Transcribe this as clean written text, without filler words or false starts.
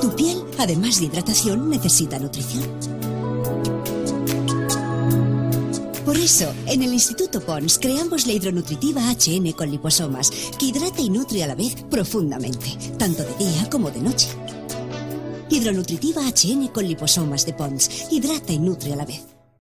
Tu piel, además de hidratación, necesita nutrición. Por eso, en el Instituto Pons creamos la hidronutritiva HN con liposomas, que hidrata y nutre a la vez profundamente, tanto de día como de noche. Hidronutritiva HN con liposomas de Pons, hidrata y nutre a la vez.